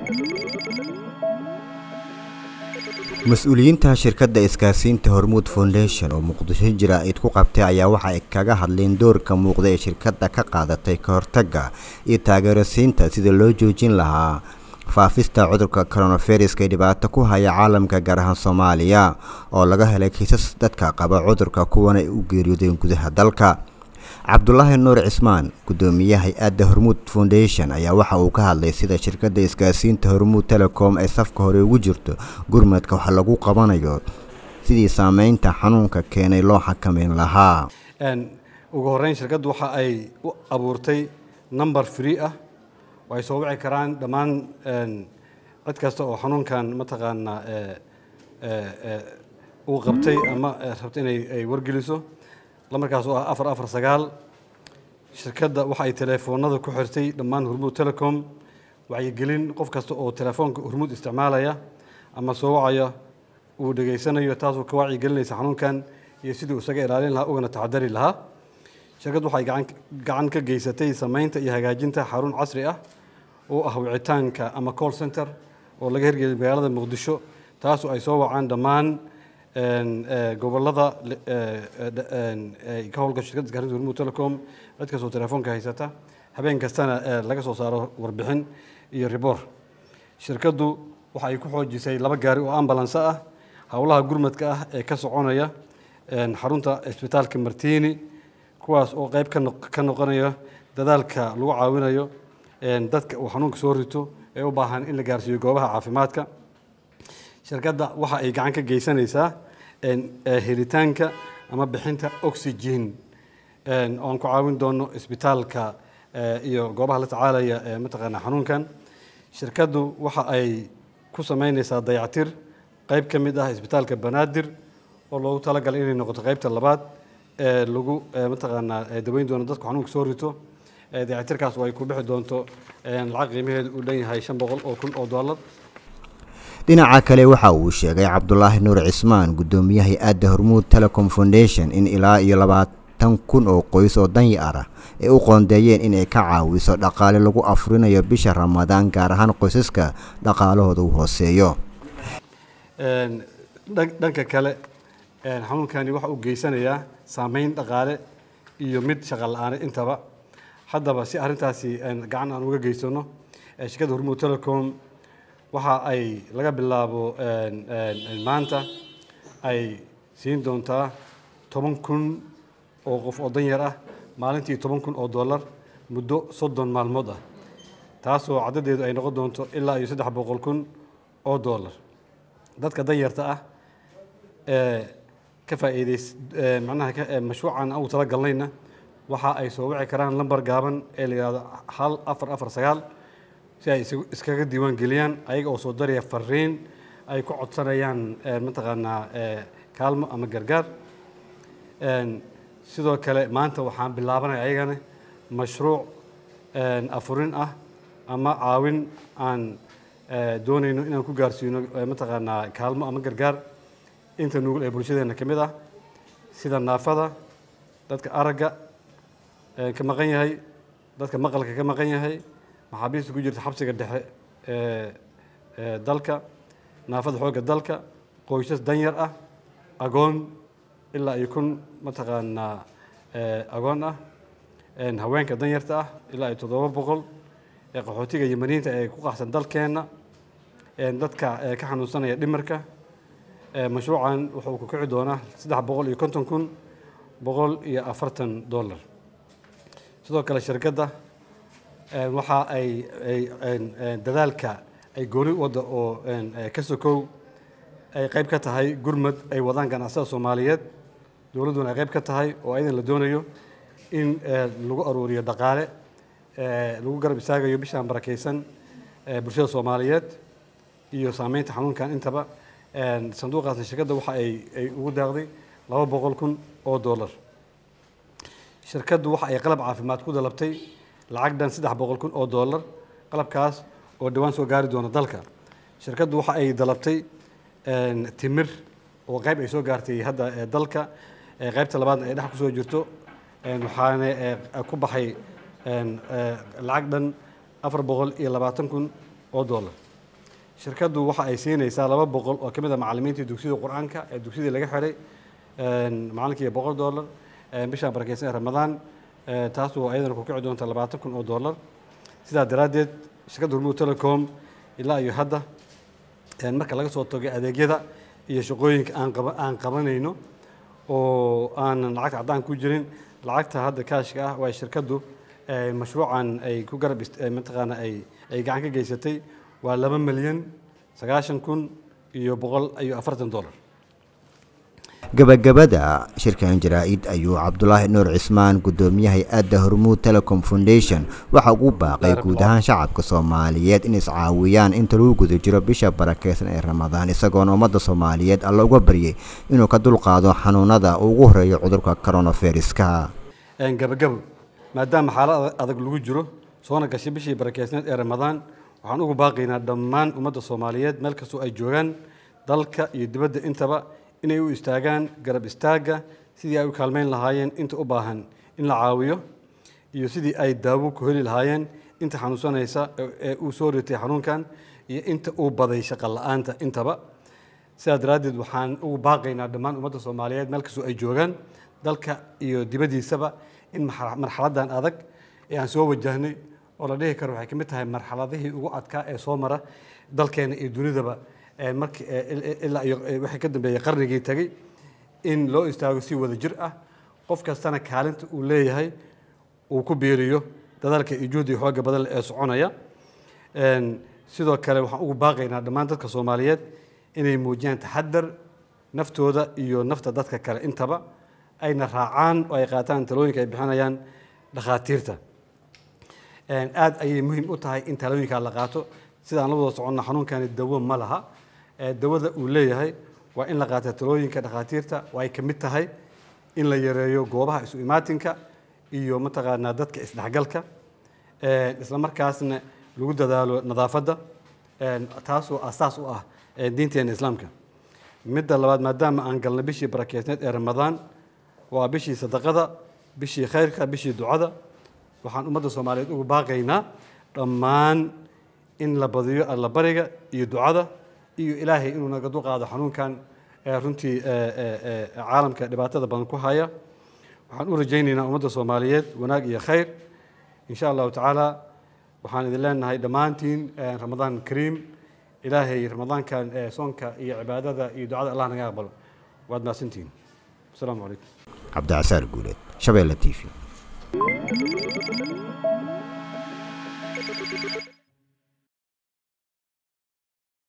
مسؤولينta shirkadda isgaarsiinta Hormuud Foundation oo Muqdisho jira ay ku qabtay ayaa waxa ay kaga hadleen doorka muuqda ee shirkadda ka qaadatay ka hortagga iyo taageerasiinta sida loo joojin lahaa faafista cudurka coronavirus ee dhibaato ku haya caalamka gaar ahaan Soomaaliya oo laga helay kiisas dadka qaba cudurka kuwana ay u geeriyoodeen gudaha dalka. Cabdullaahi Nuur Cismaan gudoomiyaha hay'adda Hormuud Foundation ayaa waxa uu ka hadlay sida shirkadda isgaarsiinta Hormuud Telecom ay safka hore ugu jirto gurmadka waxa lagu qabanayo sidii saameynta xanuunka keenay loo xakameyn lahaa. ugu horeyn shirkaddu waxa ay u abuurtay number free ah oo ay soo wici karaan dhammaan cid kasta oo xanuunkan mataqaana uu qabtay ama rabtay inay wargeliso lamarkaas oo 449 shirkadda waxa ay telefoonada ku xirtay dhammaan Hormuud Telecom waxay gelin qof kasta oo telefoonka Hormuud isticmaalaya ama soo wacaya uu dhageysanayo taasoo ka wacyi gelinaysa xanuunkan iyo sidii uu isaga ilaalin lahaa ugana taxadari lahaa. shirkaddu waxay gacan ka geysatay sameynta iyo hagaajinta xarun casri ah oo ah wicitaanka ama call center oo laga hirgeliyay magaalada Muqdisho taasoo ay soo wacaan dhammaan gobolada ka howlgasha shirkadda isgaarsiinta Hormuud Telecom cid kasta oo telefoonka haysata habeen kastana laga soo saaro warbixin iyo report. shirkaddu waxa ay ku xoojisay 2 gaari oo ambulance ah hawlaha gurmadka ah ee ka soconaya xarunta isbitaalka Martini kuwaas oo qayb ka noqonaya dadaalka lagu caawinayo dadka uu xanuunka soo rito ee u baahan in la gaarsiiyo goobaha caafimaadka. shirkadda waxa ay gacan ka geysanaysaa helitaanka ama bixinta oxygen oo aan ku caawin doono isbitaalka iyo goobaha la tacaalaya mataqaana xanuunkan. shirkaddu waxa ay ku sameynaysaa dayactir qayb ka mid ah isbitaalka Banaadir oo loogu talagalay inay noqoto qaybta labaad ee lagu mataqaana daweyn doono dadka xanuunka soo rito. dayactirkaas oo ay ku bixi doonto lacag qiimaheedu u dhan yahay $500,000. dhinaca kale waxa uu sheegay Cabdullaahi Nuur Cismaan gudoomiyaha hay'adda Hormuud Telecom Foundation in ilaa iyo 20,000 oo qoys oo danyar ah ay u qoondeeyeen in ay ka caawiso dhaqaale lagu afurinayo bisha Ramadaan gaar ahaan qoysaska dhaqaalahooda u hooseeyo. dhanka kale xanuunkani waxa uu geysanayaa saameyn dhaqaale iyo mid shaqo la'aan intaba. haddaba si arrintaasi gacan aan uga geysano shirkadda Hormuud Telecom waxa ay laga bilaabo maanta ay siin doontaa 10,000 oo qof oo danyar ah maalintii $10,000 muddo 30 maalmood ah taasoo cadadeedu ay noqon doonto ilaa iyo $300,000. dadka danyarta ah ka faa'iideys macnaha mashruucan aan u tala galnayna waxa ay soo wici karaan lambar gaaban ee la yiraahdo 1449 si ay iskaga diiwaan geliyaan ayaga oo soo daraya fariin ay ku codsanayaan mataqaana kaalmo ama gargaar. sidoo kale maanta waxaan bilaabanay ayagana mashruuc afurin ah ama caawin aan doonayno inaan ku gaarsiino mataqaana kaalmo ama gargaar inta nugul ee bulshadeena ka mid ah sida naafada dadka aragga ka maqan yahay dadka maqalka ka maqan yahay maxaabiista ku jirta xabsiga dhexe dalka naafada xoogga dalka qoysas danyar ah agoon ilaa iyo 1,000 mataqaana agoon ah haweenka danyarta ah ilaa iyo 700 qaxootiga Yemeniinta ee ku qaxsan dalkeena dadka ka xanuunsanaya dhimirka. mashruucan wuxuu ku kici doonaa $350,140. sidoo kale shirkadda waxa ay dadaalka ay gooni wada oo ka sokow ay qayb ka tahay gurmad ay wadaan ganacsatada Soomaaliyeed dawladuna ay qayb ka tahay oo aydan la doonayo in lagu aruuriyo dhaqaale lagu garab istaagayo bishaan barakeysan bulshada Soomaaliyeed iyo saameynta xanuunkan intaba. sanduuqaasna shirkadda waxa ay ugu daaqday $200,000. shirkaddu waxa ay qalab caafimaad ku dalabtay lacag dhan $300,000 qalabkaas oo dhawaan soo gaari doona dalka. shirkaddu waxa ay dalabtay timir oo qayb ay soo gaartay hadda dalka qaybta labaadna ay dhex ku soo jirto waxaana ku baxay lacag dhan $420,000. shirkaddu waxa ay siinaysaa 200 oo kamid ah macallimiinta dugsiga quraanka ee dugsiga laga xiray macallinkii $100 bisha barakeysan Ramadaan taas oo ayadana ku kici doonta $20,000 sidaa daraadeed shirkadda Hormuud Telecom ilaa iyo hadda marka laga soo toogay adeegyada iyo shaqooyinka aan qabanayno oo aan lacag cadaan ku jirin lacagta hadda kaashka ah waa shirkaddu mashruucan ay ku garab mataqaana ay gacan ka geysatay waa $2,90,140 gabagabada shirkan jaraa'id ayuu Cabdullaahi Nuur Cismaan gudoomiyaha hay'adda Hormuud Telecom Foundation waxa uu baaqay guud ahaan shacabka Soomaaliyeed in iscaawiyaan inta lagu guda jiro bisha barakeysan ee Ramadaan isagoo ummadda Soomaaliyeed alla uga baryay inuu ka dulqaado xanuunada ugu horeeya cudurka coronavirus-ka gabagabo maadaama xaalad adag lagu jiro soona gashay bishii barakeysan ee Ramadaan waxaan ugu baaqaynaa dhammaan ummadda Soomaaliyeed meel kastoo ay joogaan dalka iyo dibadda intaba inay u istaagaan garab istaaga sidii ay u kaalmeyn lahaayeen inta u baahan in la caawiyo iyo sidii ay daawo ku heli lahaayeen inta xanuunsanaysa ee uu soo ritay xanuunkan iyo inta uu baday shaqo la'aanta intaba sidaa daraadeed waxaan ugu baaqaynaa dhammaan ummadda Soomaaliyeed meel kastoo ay joogaan dalka iyo dibaddiisaba in marxaladan adag ee aan soo wajahnay oo la dhihi karo waxay ka mid tahay marxaladihii ugu adkaa ee soo mara dalkeena iyo dunidaba markii ilaa wixii ka dambeeyay qarnigii tagay in loo istaago si wada jir ah qof kastana kaalinta uu leeyahay uu ku biiriyo dadaalka iyo juhdiga xooga badan ee soconaya sidoo kale waxaan ugu baaqaynaa dhammaan dadka Soomaaliyeed inay muujiyaan taxaddar naftooda iyo nafta dadka kale intaba ayna raacaan oo ay qaataan talooyinka ay bixinayaan dhakhaatiirta aad ayay muhiim u tahay in talooyinka la qaato sidaan la wada soconna xanuunkan dawo ma laha dawada uu leeyahay waa in la qaato talooyinka dhakhaatiirta oo ay ka mid tahay in la yareeyo goobaha isu imaatinka iyo mataqaanaa dadka isdhexgalka isla markaasna lagu dadaalo nadaafadda taasoo asaas u ah diinteena islaamka midda labaad maadaama aan galnay bishii barakeysneed ee Ramadaan waa bishii sadaqada bishii khayrka bishii ducada waxaan ummadda Soomaaliyeed ugu baaqaynaa dhammaan in la badiyo alla bariga iyo ducada iyo Ilaahay inuu naga dulqaado xanuunkan runtii caalamka dhibaatada badan ku haya waxaan u rajaynaynaa ummadda Soomaaliyeed wanaag iyo khayr insha Allah ta'ala waxaan idin leenahay dhammaantiin Ramadaan Kariim Ilaahay Ramadaankan soonka iyo cibaadada iyo ducada Allah naga aqbalo waad maasantiin assalaamu calaykum Cabdicasaar Guuleed Shabeelle TV